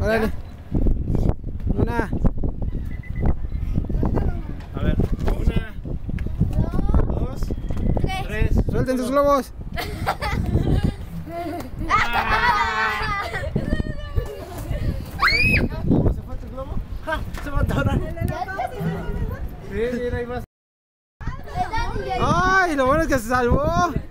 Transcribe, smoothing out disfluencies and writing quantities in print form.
Órale. Una. A ver, 1, 2, 3. Suelten sus globos. ¿Cómo se fue tu globo? ¡Ja! Se va a atorar. Sí, mira, hay más. Ay, lo bueno es que se salvó.